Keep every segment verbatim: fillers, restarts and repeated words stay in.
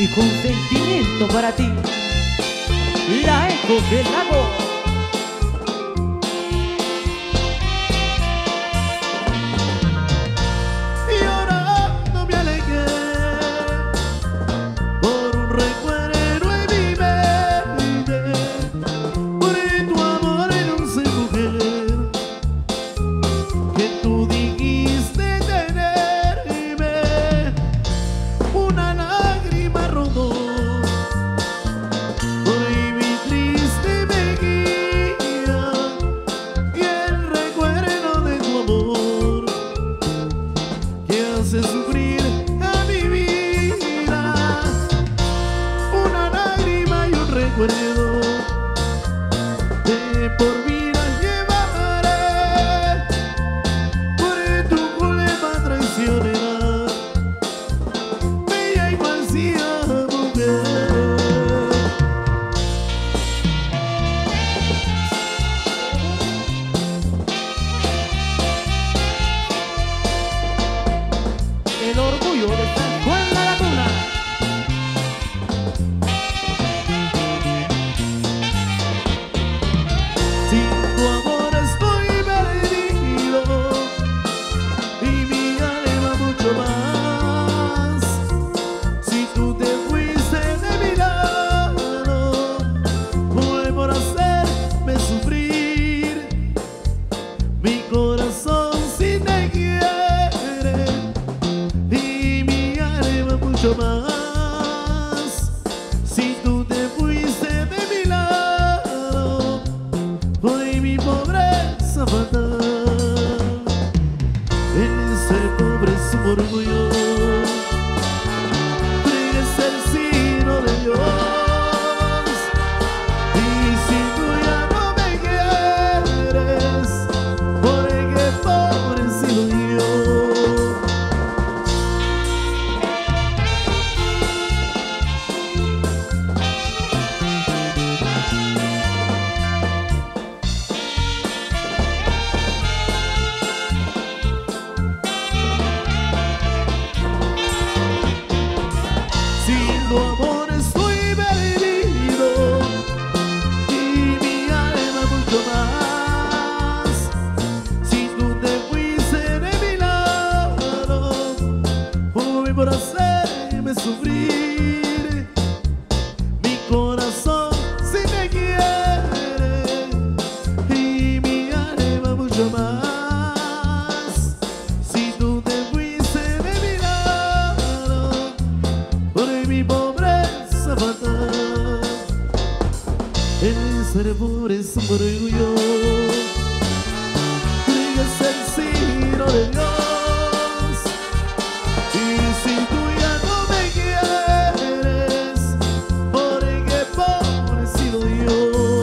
y con sentimiento para ti, la Eco del Lago. El orgullo de San Juan La Laguna. Sin tu amor estoy perdido y mi alma mucho más. Si tú te fuiste de mi lado, fue por hacerme sufrir. Mi corazón si te quiere y mi alma mucho más. Si tú te fuiste de mi lado, fue mi pobreza fatal. En ser pobre es un orgullo, eres el signo de Dios. Y si tú ya no me quieres, porque pobre he sido yo. Sin tu amor estoy perdido y mi alma mucho más. Si tú te fuiste de mi lado, fue por hacerme sufrir. Mi corazón si me quiere y mi alma mucho más. Si tú te fuiste de mi lado, por mi pobreza fatal. El ser pobre es un orgullo, es el signo de Dios. Y si tú ya no me quieres, porque pobre he sido yo.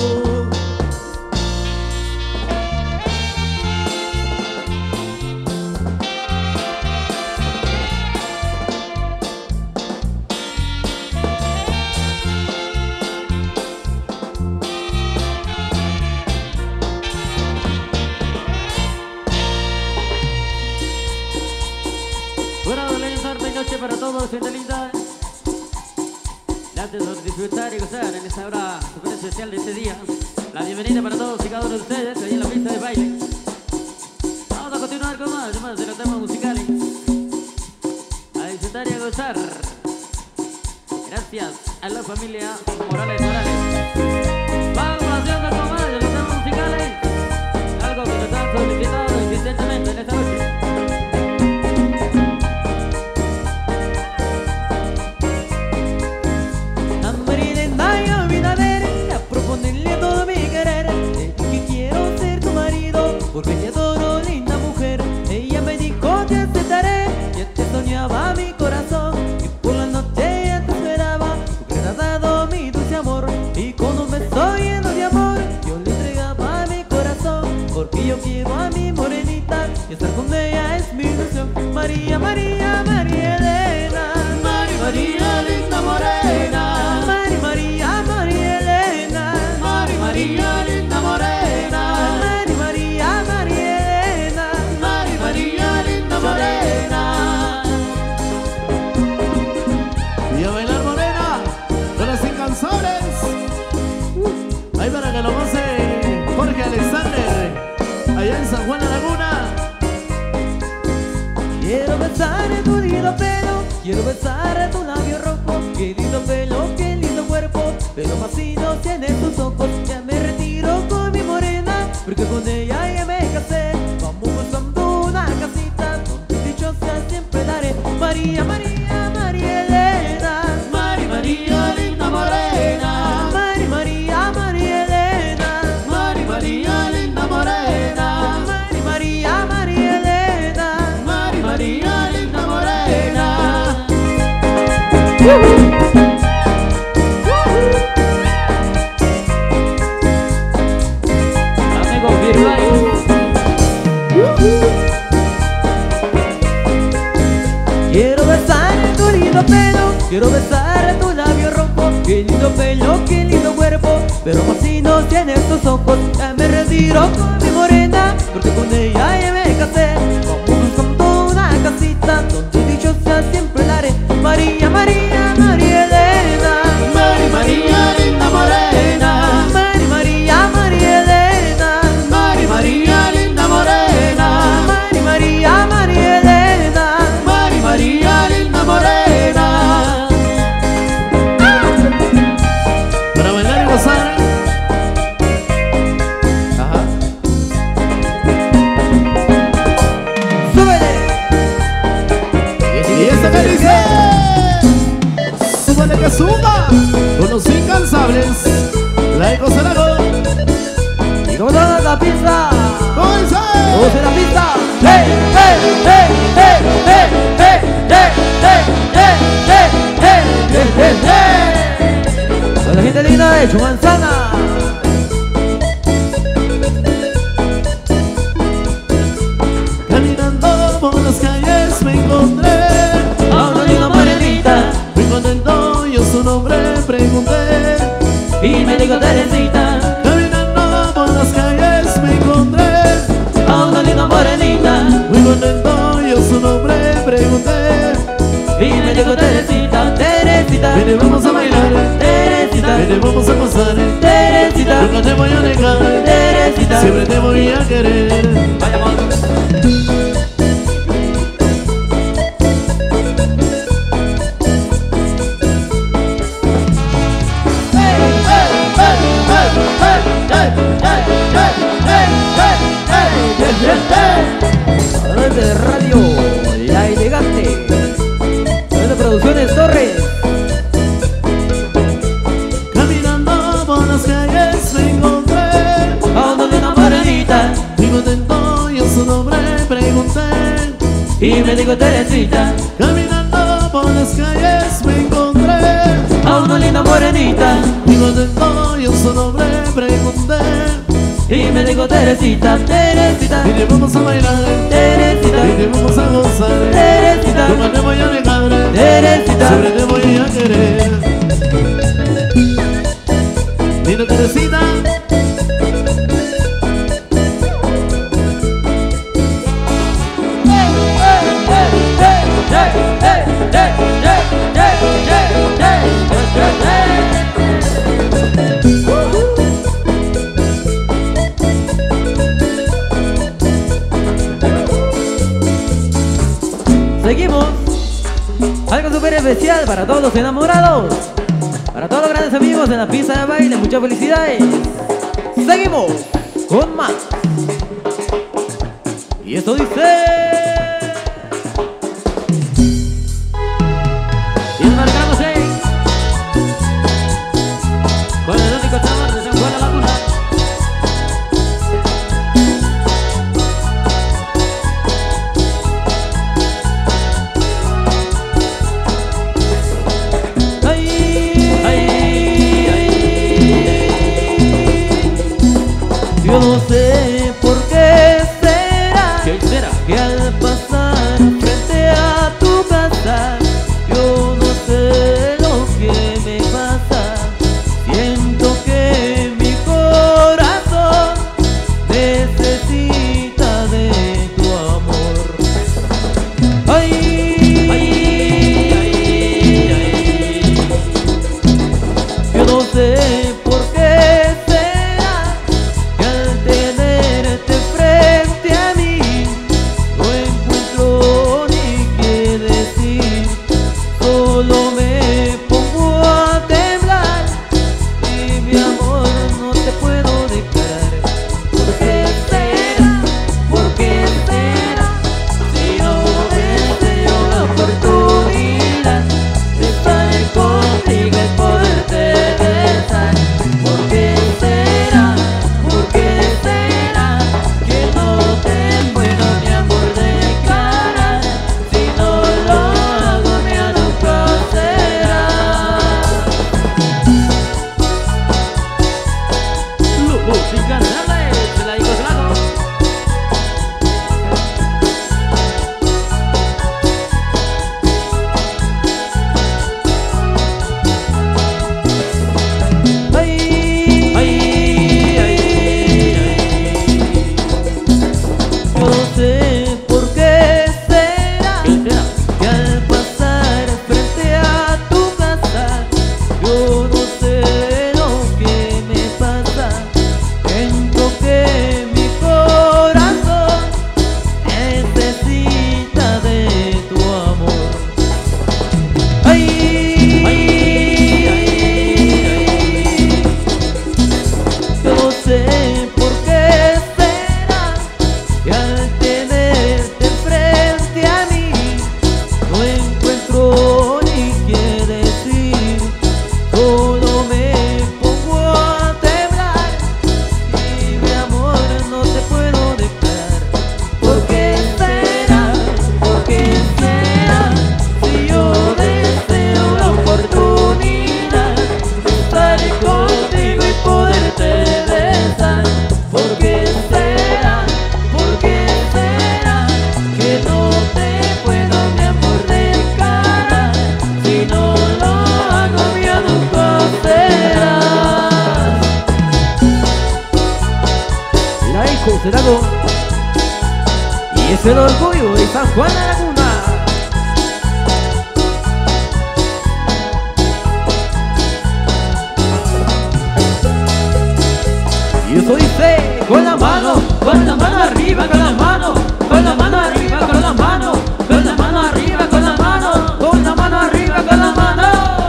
Buena tarde y noche para todos, gente linda. Gracias por disfrutar y gozar en esta hora súper especial de este día. La bienvenida para todos y cada uno de ustedes ahí en la pista de baile. Vamos a continuar con más, más de los temas musicales. A disfrutar y a gozar. Gracias a la familia Morales Morales. Vamos haciendo con más de los temas musicales. Algo que nos han solicitado insistentemente en esta noche. Porque te adoro, linda mujer. Ella me dijo te aceptaré. Ya te soñaba mi corazón y por la noche ya te esperaba. Porque me has dado mi dulce amor y con un beso lleno de amor yo le entregaba mi corazón. Porque yo quiero a mi morenita y estar con ella es mi ilusión. María, María, María Elena. María, María, linda morena. María, María, María Elena. María, María, linda morena. Morena. Y a bailar morena. San Juan La Laguna. Quiero besar tu lindo pelo, quiero besar tu labio rojo. Qué lindo pelo, qué lindo cuerpo, pero más si no tienes tus ojos. Ya me retiro con mi morena, porque con ella ya me casé. Vamos buscando una casita donde dichosa siempre daré. María, María, María Elena, Mari María, linda morena. Mari, María, María Elena, Mari María, linda morena. Mari, María, María Elena, Mari María, linda morena. Amigo Virulay. Quiero besar tu lindo pelo, quiero besar tu labio rojo. Qué lindo pelo, qué lindo cuerpo, pero más si no tienes tus ojos. Ya me retiro con mi morena, porque con ella ya me casé. Vamos buscando una casita donde dichosa siempre la haré. María, María, María Elena, Mari María, linda morena. Mari, María, María Elena, Mari María, linda morena. Mari, María, María Elena. Mari María, linda morena. Para bailar y gozar. Ajá. ¡Súbele! Y esta que dice: súbale que suba con los incansables. La eco se la go. Y como toda la pista, ¿Cómo dice? todos en la pista. ¡Hey, hey, hey, hey, hey, hey, hey, hey, hey, hey, hey, hey, hey! Toda la gente linda de Chumanzana. Caminando por las calles me encontré A una linda morenita muy contento, yo su nombre pregunté. y me dijo Teresita. Caminando por las calles me encontré A una linda morenita muy contento, yo su nombre pregunté. y me dijo Teresita, Teresita. Vene, vamos a bailar, Teresita, vene, vamos a gozar. Teresita, Nunca te voy a dejar, Teresita. siempre te voy a querer. Vayamos. De radio, La Elegante, de Producciones Torres. Caminando por las calles me encontré A una linda morenita muy contento, yo su nombre pregunté. y me dijo Teresita. Caminando por las calles me encontré A una linda morenita muy contento, yo su nombre pregunté. y me dijo Teresita, Teresita, Vine, vamos a bailar, Teresita, vine, vamos a gozar. Teresita, Nunca te voy a dejar, Teresita. siempre te voy a querer. Linda Teresita. Seguimos. Algo súper especial para todos los enamorados, para todos los grandes amigos en la pista de baile. Muchas felicidades. Seguimos con más. Y esto dice: Y embarcándose con el único chamar de San Juan La Laguna. ay, Ay, ay, yo no sé por qué será ¿qué será? que al Y es el orgullo de San Juan de la Laguna. Y eso dice con la mano, con la mano arriba, con la mano, con la mano arriba, con la mano, con la mano arriba, con la mano, con la mano arriba, con la mano.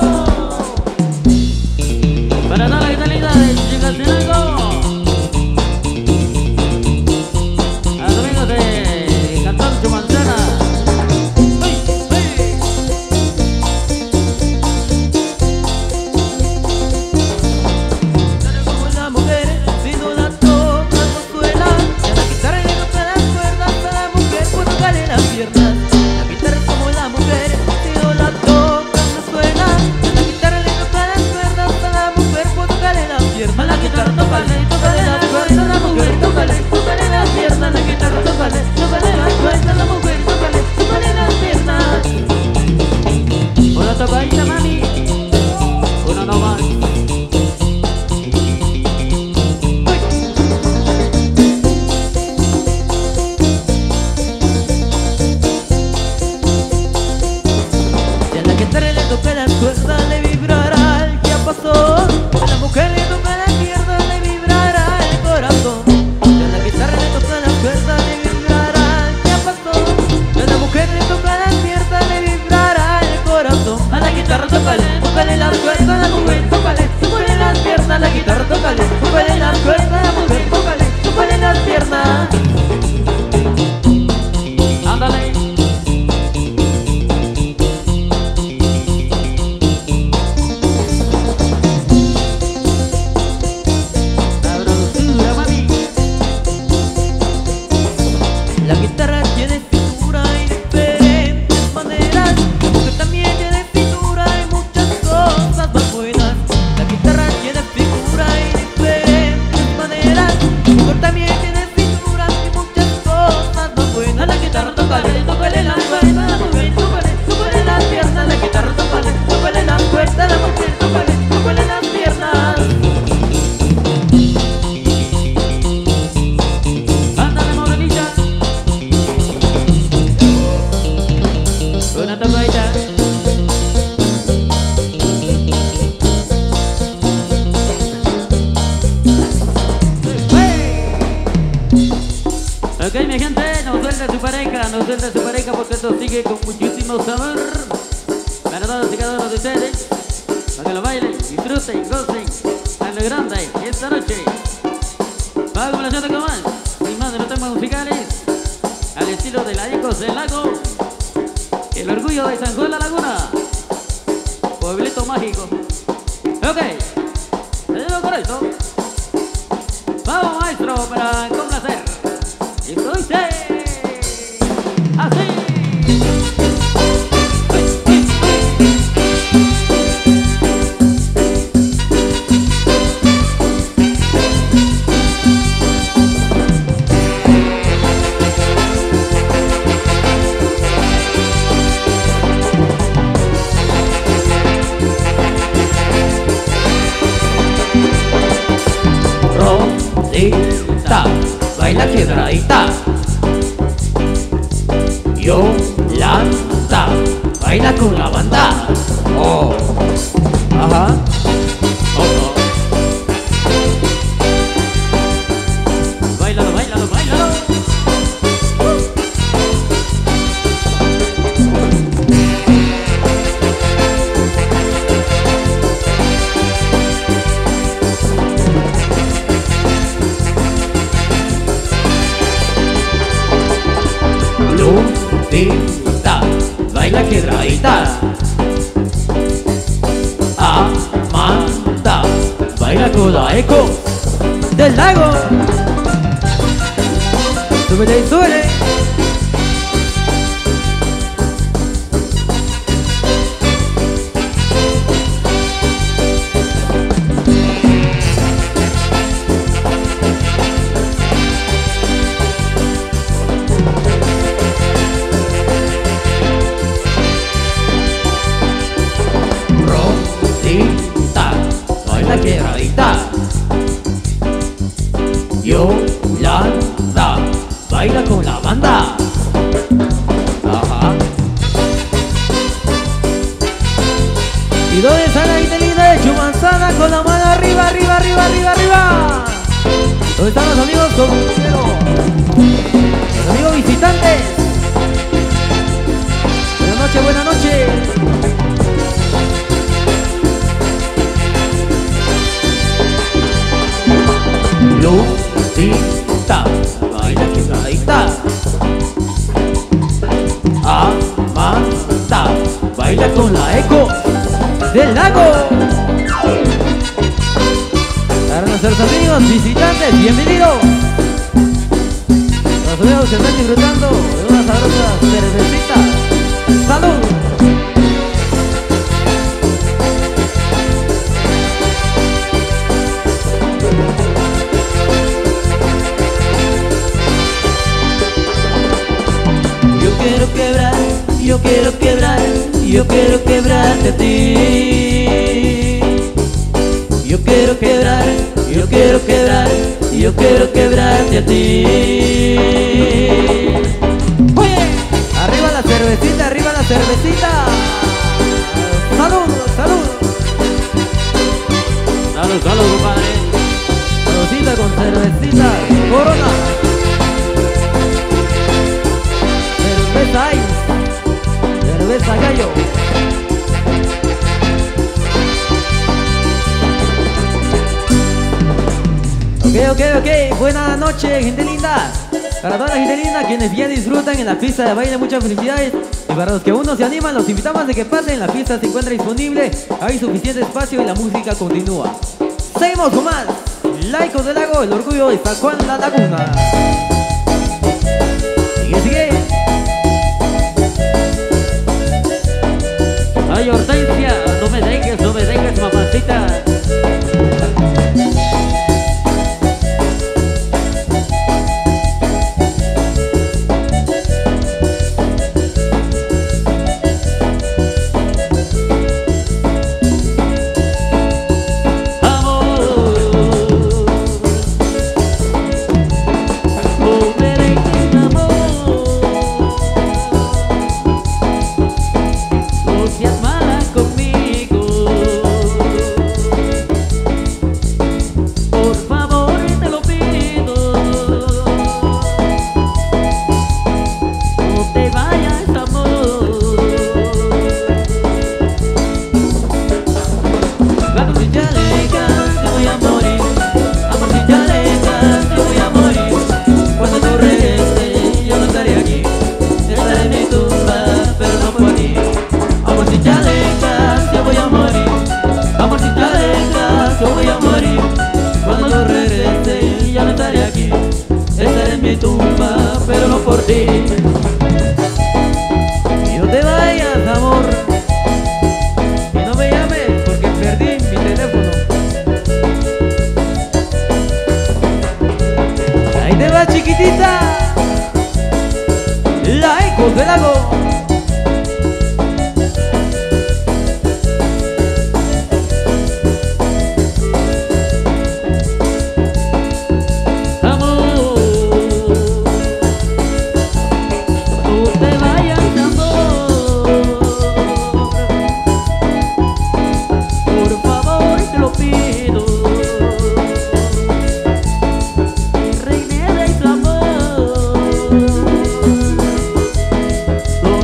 Para dar la vitalidad de Chicatinalco, a los amigos de Cantón Chumancena. Como la mujer, si no la tocas no suena. Y a la guitarra le toca las cuerdas, a la mujer puede tocarle las piernas. La guitarra es como la mujer, si no la tocas no suena. Y a la guitarra le toca las cuerdas, a la mujer puede tocarle las piernas. A la guitarra tócale, tócale las cuerdas, la mujer tócale, tócale las piernas. La guitarra tócale, tócale las cuerdas, la mujer tócale, tócale las piernas. Una tocadita, mami, una no más. Si a la guitarra le toca las cuerdas, le vibrará el que pasó. A la mujer le toca las piernas, le vibrará el corazón. Si a la guitarra le toca las cuerdas, le vibrará el que pasó. Si a la mujer le toca las piernas, le vibrará el corazón. A la guitarra tócale, tócale las cuerdas, la mujer tócale, tócale las piernas. La guitarra tócale, tócale las cuerdas, la mujer tócale, tócale las piernas. Ándale. Sabrosura, mami. La guitarra tiene cintura y diferentes maneras. La mujer también tiene cintura y muchas cosas más buenas. La guitarra tiene figura y diferentes maneras. La mujer también tiene cintura y muchas cosas más buenas. A la guitarra tócale, tócale las cuerdas, la mujer tócale, tócale las piernas. La guitarra tócale, tócale las cuerdas, la mujer tócale, tócale las piernas. Ándale, morenita. Una tocadita. Ok, mi gente, no suelta su pareja, no suelta su pareja porque esto sigue con muchísimo sabor. Para todos y cada uno de ustedes, para que lo bailen, disfruten, gocen a lo grande esta noche. Vamos con la chata con más, sin más de los temas musicales, al estilo de la Ecos del Lago, el orgullo de San Juan de la Laguna, pueblito mágico. Ok, seguimos con esto. Vamos, maestro, para complacer. Esto dice así. Rosita, baila quebradita. Yolanda, baila con la banda. Oh, ajá. Oh, oh. Báilalo, báilalo, báilalo. Lupita, baila quebradita. Amanda, baila con la Eco del Lago. Súbele y súbele. Rosita, baila quebradita. Yolanda, baila con la banda. música con la eco del lago. Para nuestros amigos visitantes, bienvenidos. Los amigos que están disfrutando de una sabrosa cervecita. ¡Salud! Yo quiero quebrar, yo quiero quebrar, yo quiero quebrarte a ti. Yo quiero quebrar, yo quiero quebrar, yo quiero quebrarte a ti. Oye, arriba la cervecita, arriba la cervecita. Salud, salud. Salud, salud, compadre. Saludcita con cervecita, Corona. Cerveza Ice, cerveza Gallo. Ok, ok, ok, buenas noches, gente linda. Para toda la gente linda, quienes bien disfrutan en la pista de baile, muchas felicidades. Y para los que aún no se animan, los invitamos a que pasen. La pista se encuentra disponible, hay suficiente espacio y la música continúa. Seguimos con más. Laicos del Lago, el orgullo de San Juan La Laguna. Sigue, sigue. Ay, Hortensia, no me dejes, no me dejes, mamacita. Pero no por ti. Y no te vayas, amor, y no me llames porque perdí mi teléfono. Ahí te va, chiquitita, Laicos del Lago. Lo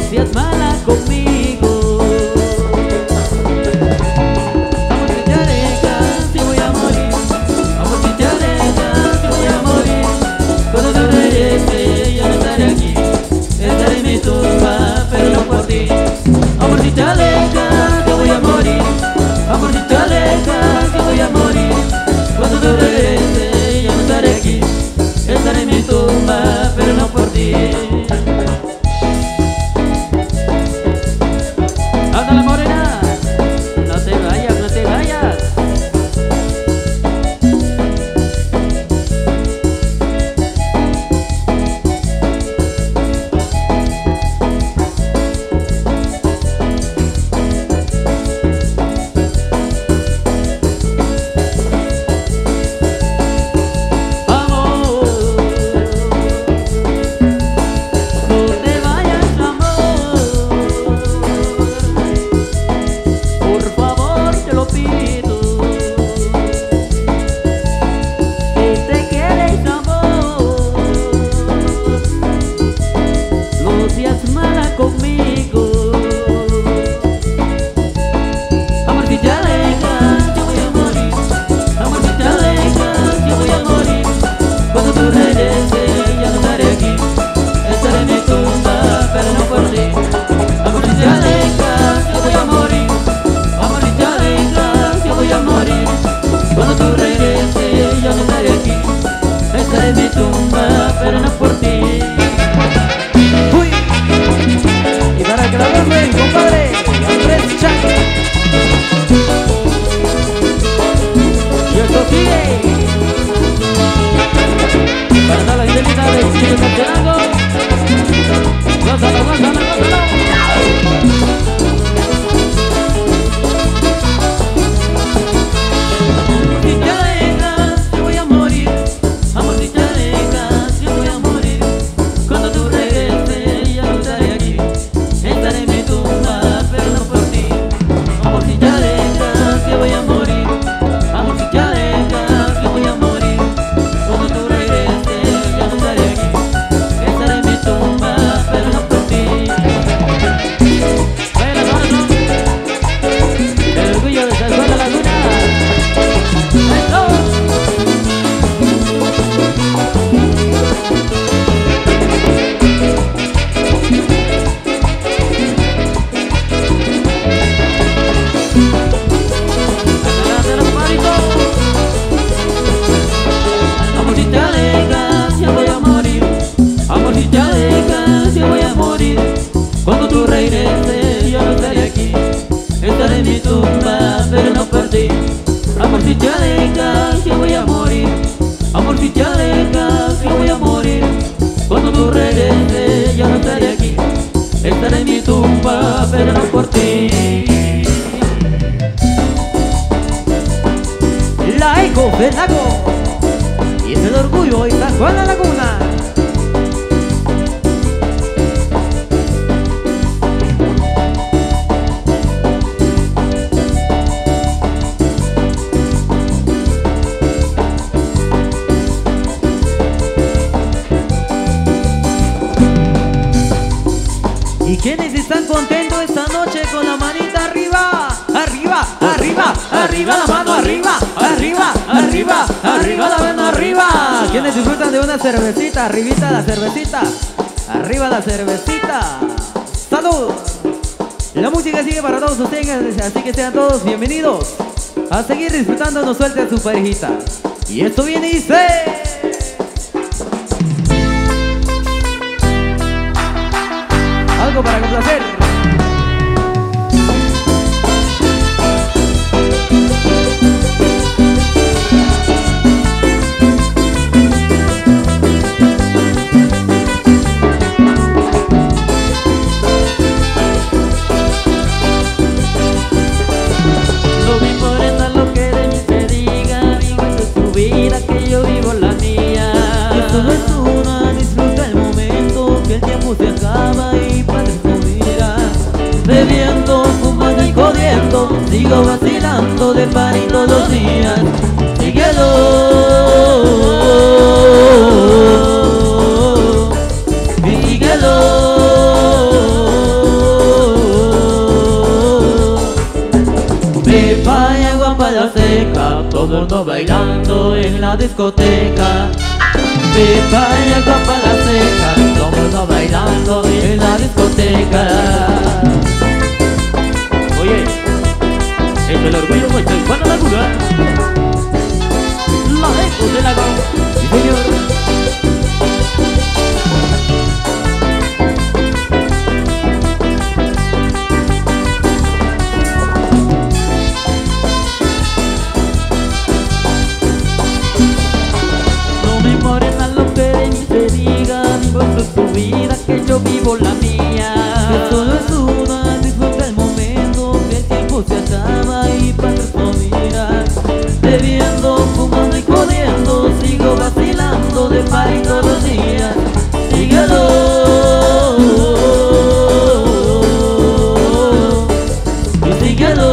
¿Y quiénes están contentos esta noche con la manita arriba? Arriba, arriba, arriba la mano arriba, arriba, arriba, arriba la mano arriba. ¿Quiénes disfrutan de una cervecita? Arribita la cervecita, arriba la cervecita. ¡Salud! La música sigue para todos ustedes, así que sean todos bienvenidos a seguir disfrutando. No suelten su parejita. Y esto viene y dice... algo para complacer. No me importa lo que de mí se diga, vivo en tu vida, que yo vivo la mía. Que solo es una, disfruta el momento, que el tiempo se acaba y para tu vida. Bebiendo, fumando y jodiendo, sigo vacilando de party todos los días. Síguelo, y síguelo. Pepa y agua para la seca, todo el mundo bailando en la discoteca. Pepa y agua para la seca, todo el mundo bailando en la discoteca. Oye, es el orgullo de Juan Laguna, la Ecos del Lago. Sí, señor. No me importa lo que de mí se diga, vivo en tu vida, que yo vivo la mía. Que solo es una, disfruta el momento, que el tiempo se acaba y pasa tu vida. Bebiendo, fumando y jodiendo, sigo vacilando de party todos los días. Síguelo, y síguelo.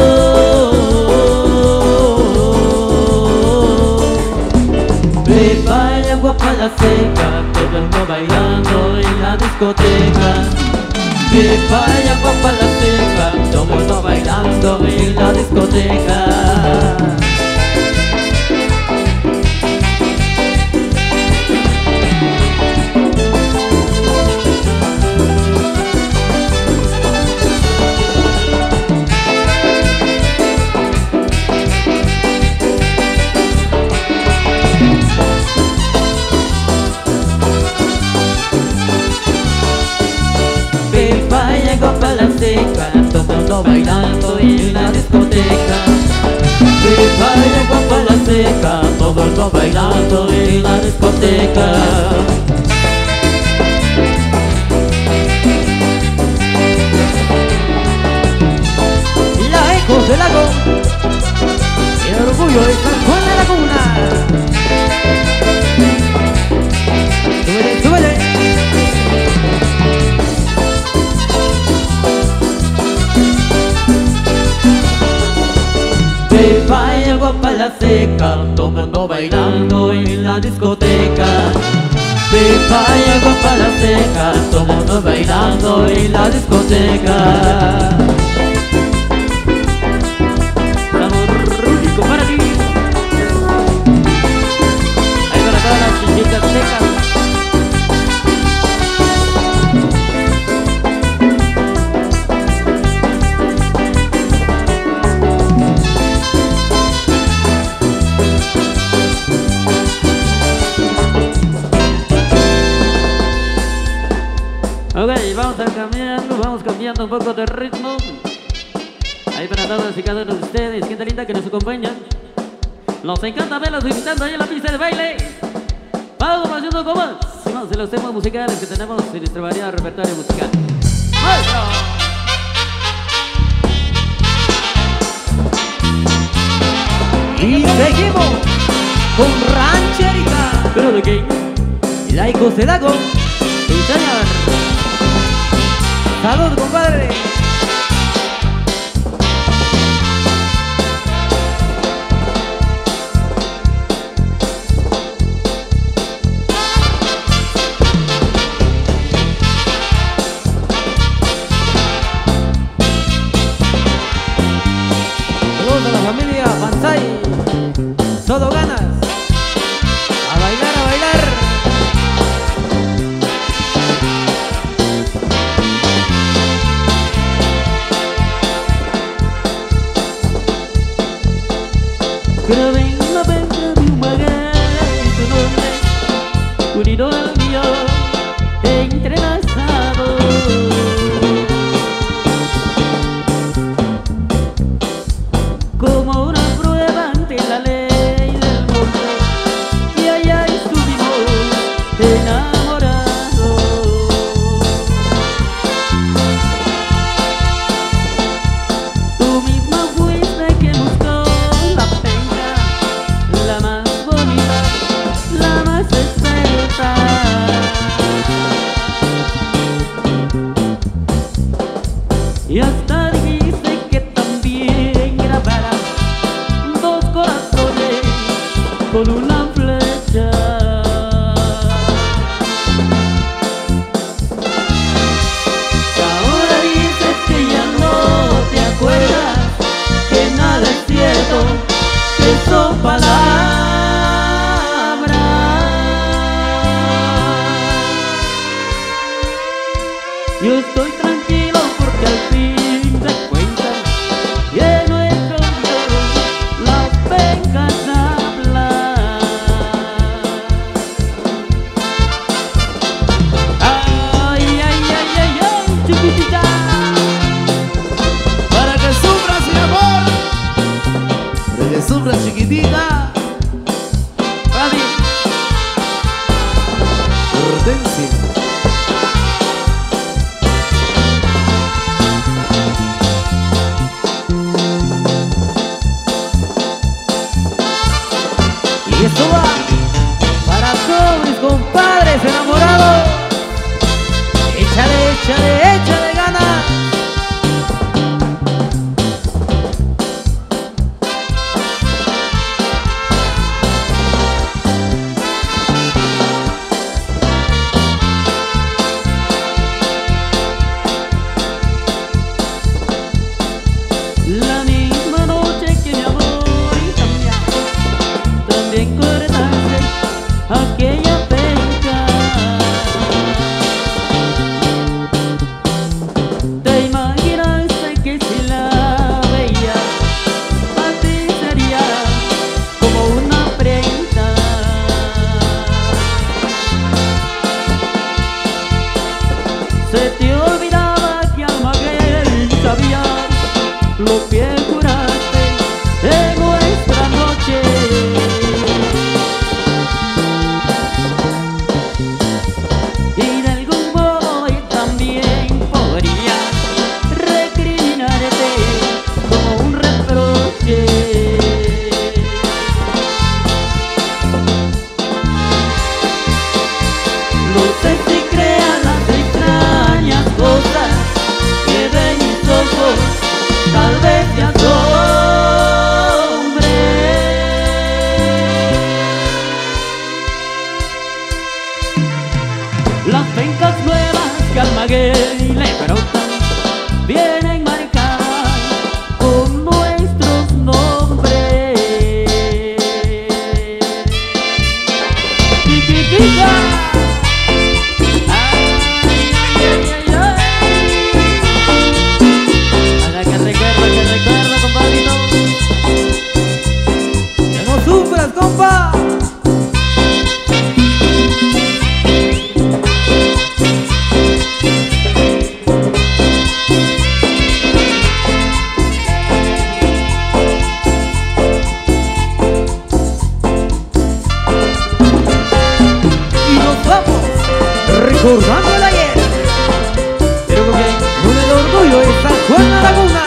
Pepa y agua para la seca, todo el mundo bailando en la discoteca. Pepa y agua para la seca, todo el mundo bailando en la discoteca. Pepa y agua para la seca, todo el mundo bailando en la discoteca. Pepa y agua para la seca, todo el mundo bailando en la discoteca. La Ecos del Lago, el orgullo de San Juan de Laguna. Súbele, súbele. Pepa y agua para la seca, todo el mundo bailando en la discoteca. Pepa y agua para la seca, todo el mundo bailando en la discoteca. Sabor único para ti. Ahí para todas las chichitas secas. Ok, vamos a cambiando, vamos cambiando un poco de ritmo. Ahí para todos y cada uno de ustedes, gente linda que nos acompañan. Nos encanta verlos visitando ahí en la pista de baile. Vamos haciendo como más de los temas musicales que tenemos en nuestra variedad repertorio musical. ¡Maestro! Y seguimos con rancherita. ¿Pero de qué? La Ecos del Lago. Sí, señor. Salud, compadre. grabé en la venta de un maguey tu nombre, unido al mío, entrelazado. Como una prueba ante la ley del monte, y allá estuvimos enamorados. Tú misma fuiste que buscó la penca, la más bonita, la más experta. Y hasta dijiste que también grabara dos corazones con una flecha. Ahora dices que ya no te acuerdas, que nada es cierto, que son palabras. Yo estoy tranquilo porque al fin de cuentas y en nuestro Dios las pencas hablan. Ay, ay, ay, ay, ay, chiquitita, Para que sufras, mi amor. Para que sufras, chiquitita. Fabi. Hortensia. Y esto va para todos mis compadres enamorados. Échale, échale, échale ganas. La misma noche que mi amor cambiaste, también cortaste aquella penca. Te imaginaste que si la veías, a ti sería como una prenda. Se te olvidaba que al maguey sabías lo que juraste en nuestra noche. Y de algún modo yo también podría recriminarte como un reproche. No sé si creas las extrañas cosas que ven mis ojos, tal vez te asombre. Las pencas nuevas que al maguey le brotan vienen marcadas con nuestros nombres. Chiquitita. Ay, ay, ay, ay, ay. Haga que recuerdo, que recuerdo, compadrito. Que no sufras, compa. Y nos vamos recordando el ayer, pero con que con el orgullo de San Juan La Laguna.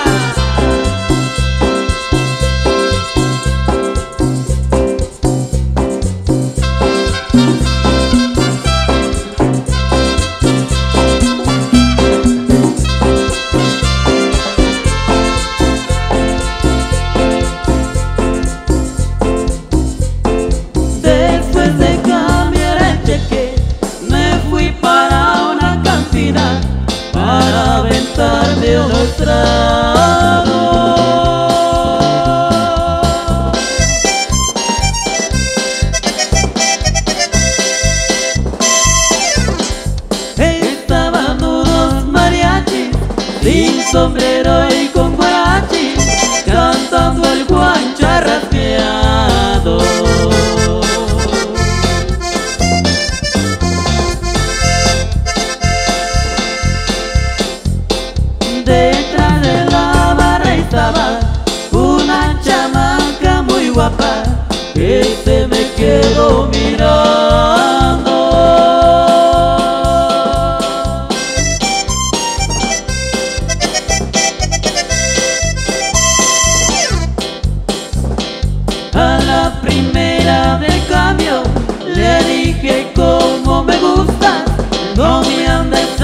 Después de cambiar el cheque, me fui para una cantina para aventarme unos tragos. Estaban unos mariachis sin sombrero y con guarachi cantando el Juan Charrasqueado. Detrás de la barra estaba una chamaca muy guapa que se me quedó mirando. A la primera del cambio le dije cómo me gustas, no me andes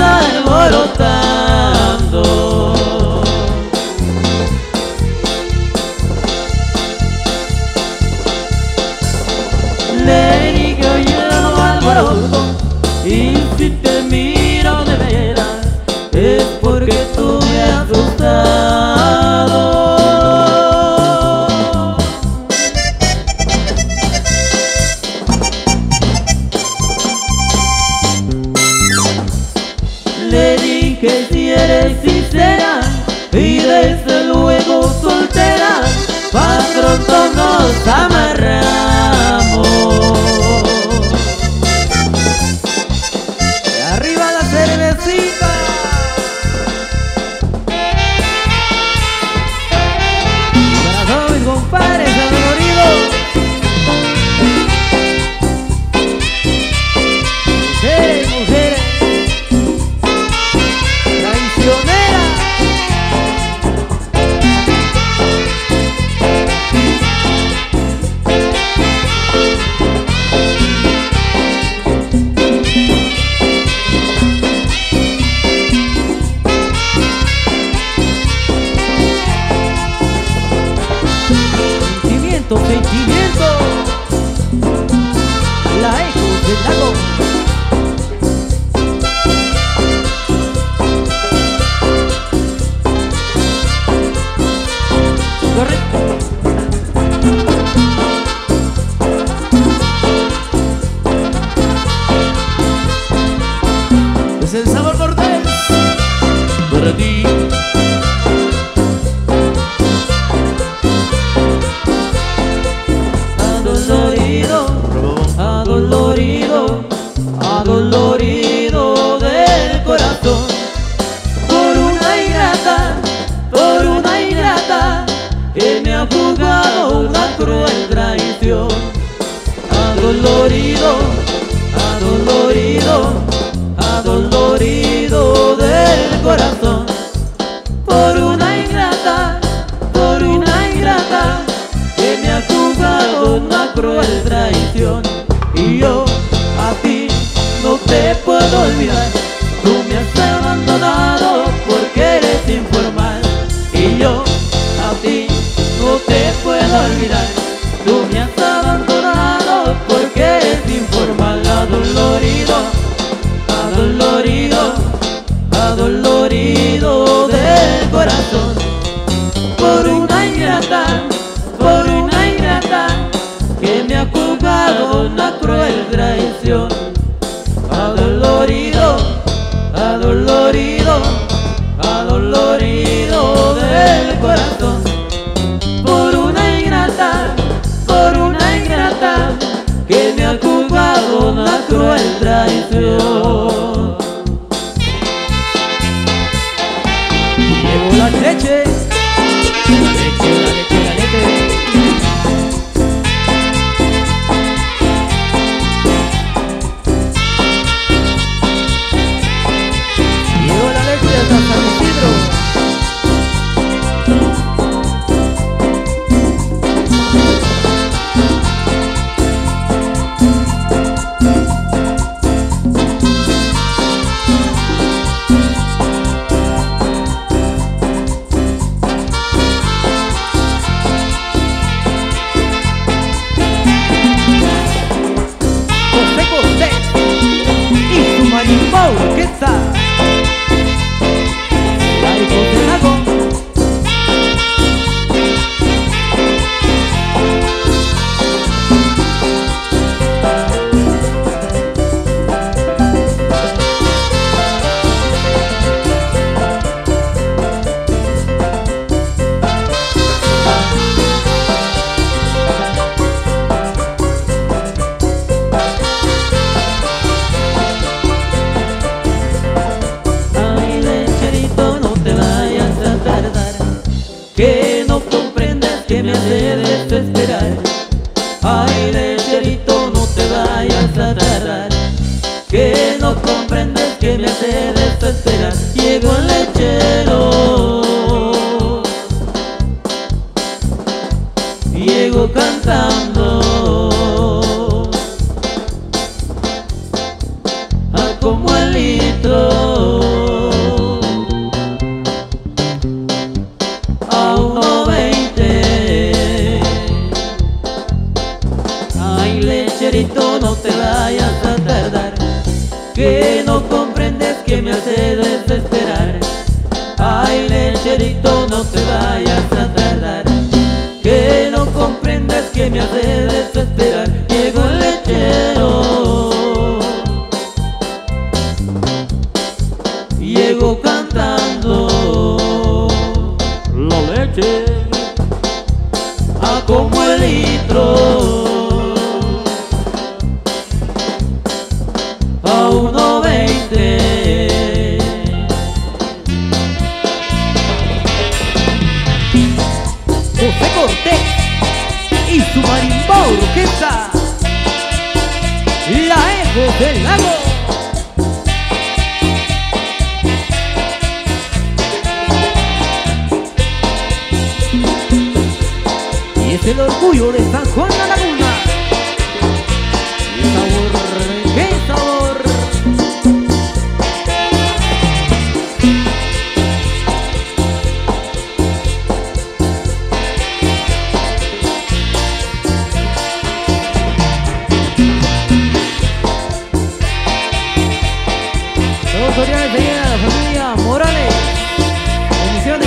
alborotando. Le dije oye no alboroto, y si te miro de veras es porque tú me has gustado. Le dije si eres sincera y desde luego soltera, pa' pronto nos amarramos. Y arriba la cervecita. Para todos mis compadres adoloridos. Mujeres, mujeres traicioneras. Sentimiento, sentimiento. La eco del lago. Correcto. Es el sabor Cortés para ti. Adolorido, adolorido, adolorido del corazón, por una ingrata, por una ingrata que me ha jugado una cruel traición. Adolorido, adolorido, adolorido del corazón, por una ingrata, por una ingrata que me ha jugado una cruel traición. Y yo a ti no te puedo olvidar, tú me has abandonado porque eres informal. Y yo a ti no te puedo olvidar, tú me has abandonado porque eres informal. Adolorido, adolorido, adolorido del corazón, por una ingrata, por una ingrata que me ha jugado una cruel traición. Adolorido, adolorido, adolorido del corazón, por una ingrata, por una ingrata que me ha jugado una cruel traición. Llegó la leche, la leche, la leche, la leche. Llegó la leche de San Isidro. desesperar. Llegó el lechero, llegó cantando a como el litro, a uno veinte. Ay, lecherito, no te vayas a tardar, que no comprendes que me hace desesperar. Ay, lecherito, no te vayas a tardar, que no comprendes que me hace desesperar. Llegó el lechero, llegó cantando La leche a como el litro, a uno veinte. José Cortés y su marimba orquesta, la Eco del Lago. Y es el orgullo de San Juan La Laguna. ¡Qué sabor! ¡Qué sabor! Todos cordiales de la familia Morales. Bendiciones.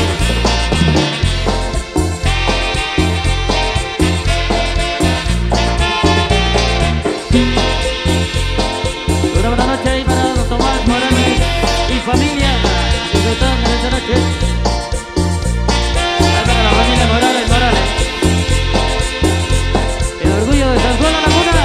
Una buena noche ahí para don Tomás Morales y familia, disfrutando de esta noche. Ahí para la familia Morales, Morales. El orgullo de San Juan La Laguna.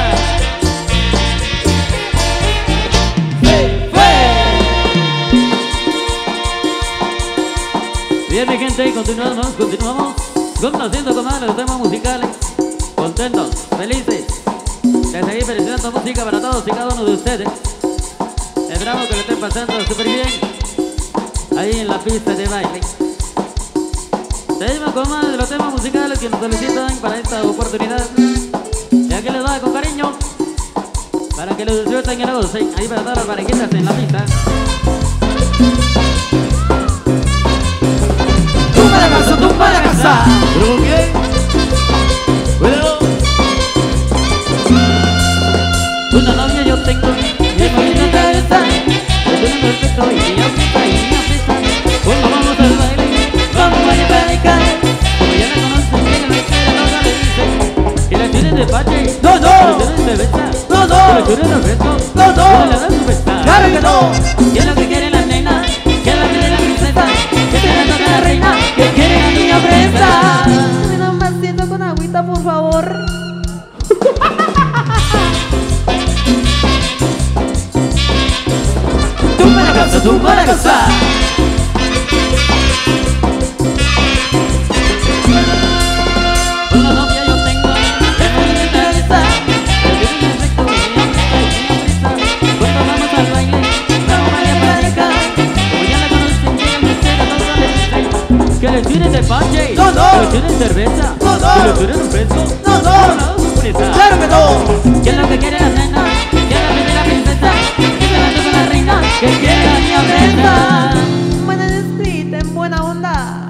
Bien, mi gente, y continuamos, continuamos complaciendo con más los temas musicales. Contentos, felices de seguir presentando música para todos y cada uno de ustedes. Esperamos que lo estén pasando súper bien ahí en la pista de baile. Seguimos con más de los temas musicales que nos solicitan para esta oportunidad. Y aquí les doy con cariño para que lo disfruten y lo gocen. Ahí para todas las parejitas en la pista. Tumba la casa, tumba la casa. ¿Pero con quién? Bueno, Una novia yo tengo, y es muy interesada. Es un perfecto y ella fiesta y ella fiesta. Cuando vamos al baile, vamos a platicar. Como ya la conocen, que la espera no le dice que la tiene de pache. No, no. Que la tiene de besa. No, no. Que la tiene de reto. No, no. Que le da su besa. ¡Claro que no! Que es lo que quiere la nena, que es lo que quiere la princesa, que te la toca la reina, que quiere la niña presa. Me dan vasito con agüita, por favor. ¡Tumba la casa, tumba la casa! Una novia yo tengo, que es muy interesada. Que tiene un efecto y ella fiesta y ella prisa. Cuando vamos al baile, vamos a platicar. Como ya la conocen, que ella me espera, no le dice que le tiene de pache. No, no. Que le tiene cerveza. No, no. Que le tiene un beso. No, no. Que le da su prisa. ¡Claro que no! ¿Qué es lo que quiere la nena? ¿Qué es lo que quiere la princesa? ¿Qué se la toca la reina? ¿Qué quiere la niña presa? Buena split, en buena onda.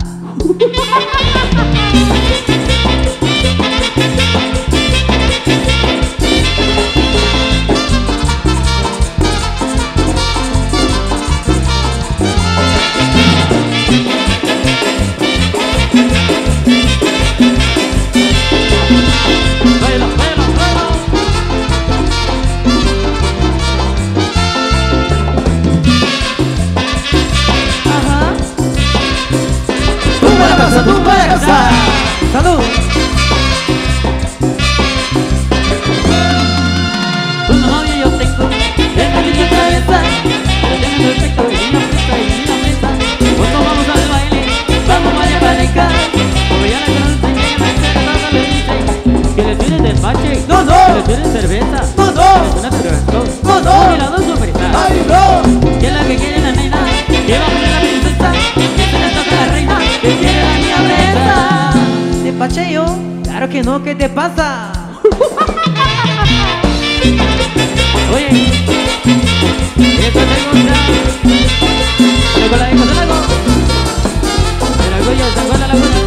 Baila, baila, baila. Ajá. ¡Tumba la casa, tumba la casa! Salud. Una novia yo tengo, que es muy interesada. Que tiene un efecto y una prisa y una prisa. Cuando vamos al baile, vamos a platicar. Como ya la conocen, que ella me espera, no le dice que le tiene de pache. No, no. Que le tiene cerveza. No, no. Que le tiene cerveza. No, no. Y la dos su prisa. ¡Ay, no! ¿Qué es lo que quiere la nena? Cheyo? Claro que no, ¿qué te pasa? Oye, esto te gusta. Con la hija de lago. El orgullo de San Juan de la Laguna.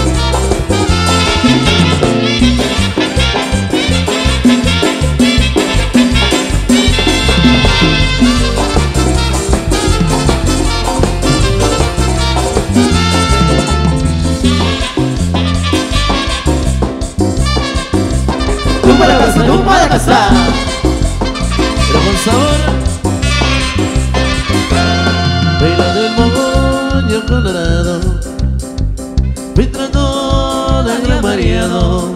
Tumba la casa, tumba la casa, pero con sabor. Baila del moño colorado, mientras todo el mareado.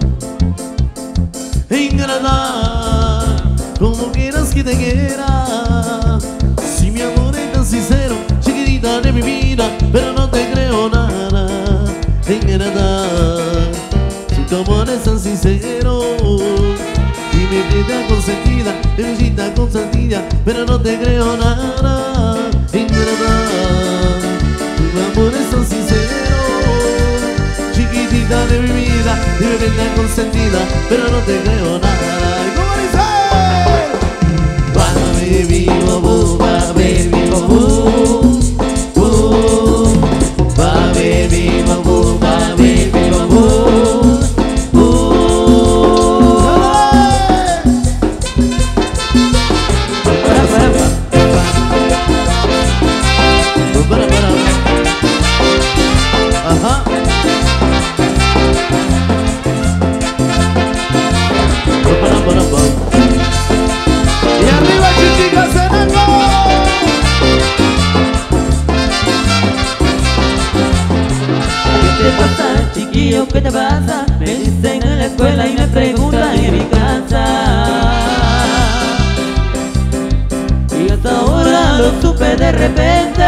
Ingrata, como quieras que te quiera. Si mi amor es tan sincero, chiquitita de mi vida, pero no te creo nada. Ingrata, si tu amor es tan sincero, y mi vida consentida, mi visita consentida, pero no te creo nada. Ingrata, tu amor es tan sincero, chiquitita de mi vida, y mi vida consentida, pero no te creo nada. ¿Y cómo dice? Ba, baby, bobo, ba, baby, bobo, bobo, ba, baby, bobo, ba, baby, bobo. Ajá. Y arriba, chichicas, cenando. ¿Qué te pasa, chiquillo? ¿Qué te pasa? Me dicen en la escuela y me preguntan en mi casa. Y hasta ahora lo supe de repente,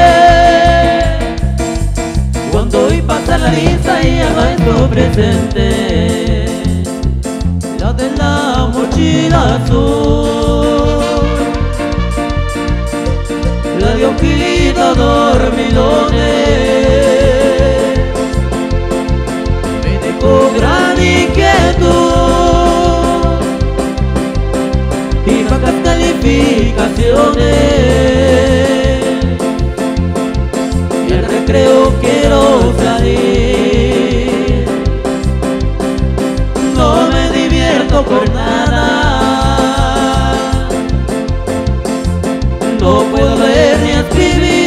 cuando vi pasar la vista y ya no estoy presente. La de la mochila azul, la de ojitos dormilones, me dejó gran inquietud y bajas calificaciones. Y al recreo quiero salir, no me divierto por nada, no puedo leer ni escribir.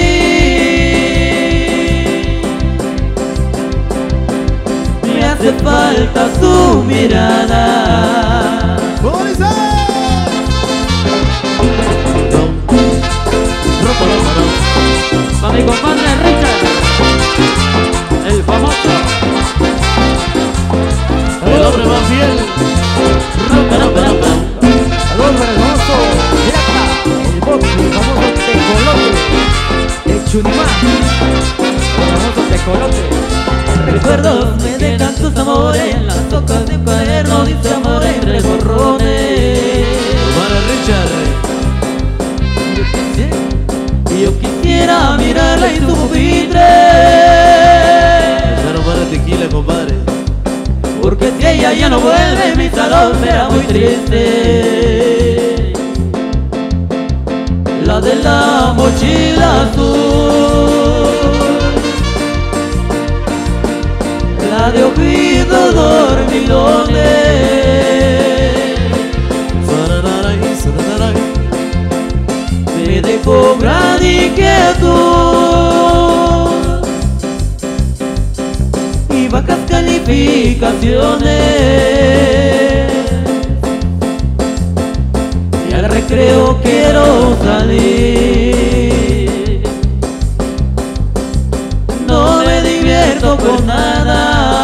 Me hace falta su mirada. ¿Cómo dice? Para mi compadre Richard, el famoso. El hombre más fiel. Saludos para el famoso Directa, el pop, el famoso tecolote, el chunimá, el famoso tecolote. Recuerdos me dejan tus amores, en las hojas de un cuaderno dice amor entre borrones. Para Richard. Y yo quisiera mirarla y tu pupitre, Echaron para tequila, compadre. porque si ella ya no vuelve mi salón será muy triste. La de la mochila azul, la de ojitos dormilones, Sarararay, sarararay. me dejó gran inquietud y bajas calificaciones. Y al recreo quiero salir, no me divierto con nada,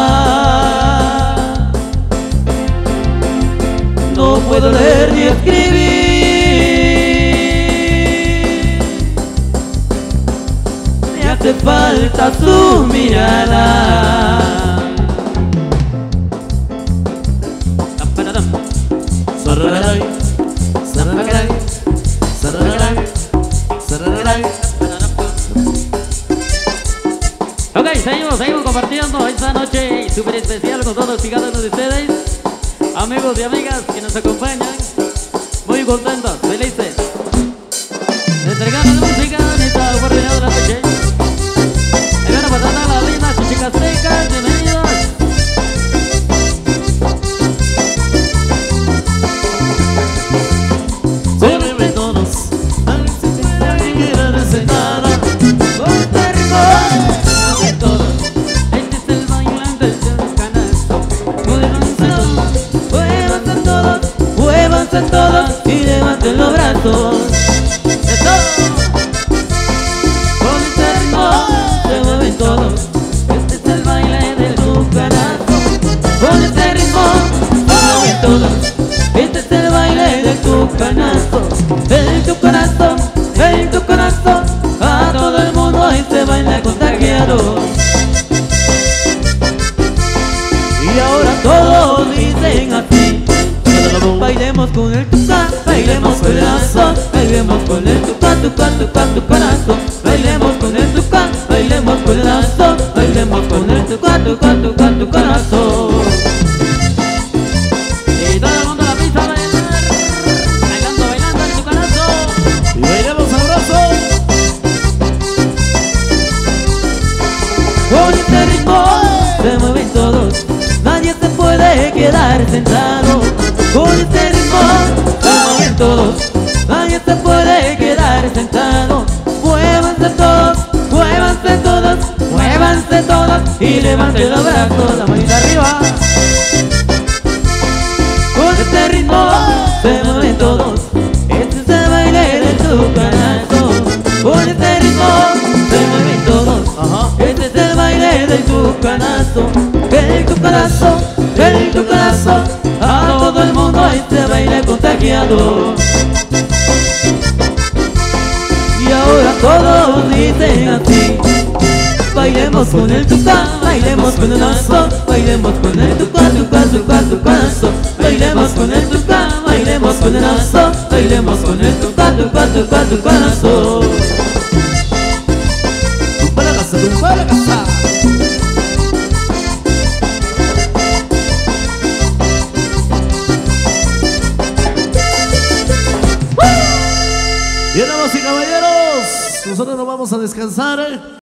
no puedo leer ni escribir. Me hace falta su mirada. Sarararay, sarararay, sarararay, sarararay. Ok, Ok, seguimos, seguimos compartiendo esta noche súper especial con todos y cada uno de ustedes, amigos y amigas que nos acompañan, muy contentos, felices de entregar la música en esta oportunidad de la noche. Y bueno, para todas las lindas chichicastecas, bienvenidos. Se beben todos, a ver si fuera que quiera desenada. Con este ritmo, de todos. Este es el bailante del canasto. Muévanse todos, muévanse todos y levanten los brazos. ¡Eso! Con este ritmo se mueven todos. Este es el baile del Tucanazo. Con este ritmo se mueven todos. Este es el baile del tucanazo. El tucanazo, el tucanazo. A todo el mundo este baile contagiado. Y ahora todos dicen así. Bailemos con el tucán, bailemos con el lazo, bailemos con el tucán, tucán, tucán, tucanazo. Bailemos con el tucán, bailemos con el lazo, bailemos con el tucán, tucán, tucán, tucanazo. Y todo el mundo a la pista a bailar, bailando, bailando el tucanazo. Y bailemos sabroso. Con este ritmo se mueven todos, nadie se puede quedar sentado. Con este ritmo se mueven todos, nadie se puede quedar sentado. Muévanse todos, muévanse todos, muévanse todos y levanten los brazos, la manita arriba. Con este ritmo se mueven todos, este es el baile del tucanazo. Con este ritmo se mueven todos, Ajá. este es el baile del tucanazo. El tucanazo, el tucanazo, a todo el mundo este baile contagiado. Y ahora todos dicen así. Bailemos con el tucán, bailemos con el lazo, bailemos con el tucán, tucán, tucán, tucanazo. Bailemos con el tucán, bailemos con el lazo, bailemos con el tucán, tucán, tucán, tucanazo. Tumba la casa, tumba la casa. Bien, damas y caballeros, nosotros nos vamos a descansar.